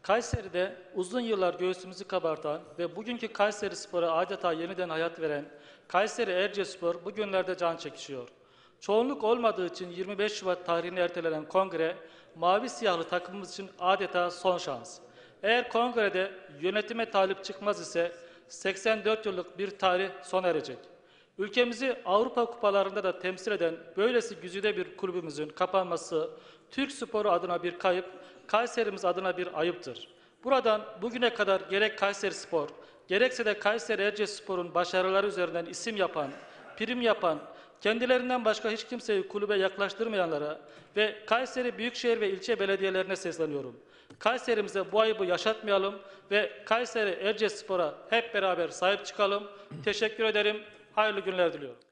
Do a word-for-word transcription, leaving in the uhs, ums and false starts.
Kayseri'de uzun yıllar göğsümüzü kabartan ve bugünkü Kayserispor'a adeta yeniden hayat veren Kayseri Erciyesspor bugünlerde can çekişiyor. Çoğunluk olmadığı için yirmi beş Şubat tarihine ertelenen kongre, mavi siyahlı takımımız için adeta son şans. Eğer kongrede yönetime talip çıkmaz ise seksen dört yıllık bir tarih sona erecek. Ülkemizi Avrupa kupalarında da temsil eden böylesi güzide bir kulübümüzün kapanması Türk sporu adına bir kayıp, Kayserimiz adına bir ayıptır. Buradan bugüne kadar gerek Kayserispor, gerekse de Kayseri Erciyesspor'un başarıları üzerinden isim yapan, prim yapan, kendilerinden başka hiç kimseyi kulübe yaklaştırmayanlara ve Kayseri Büyükşehir ve ilçe belediyelerine sesleniyorum. Kayserimize bu ayıbı yaşatmayalım ve Kayseri Erciyesspor'a hep beraber sahip çıkalım. Teşekkür ederim. Hayırlı günler diliyorum.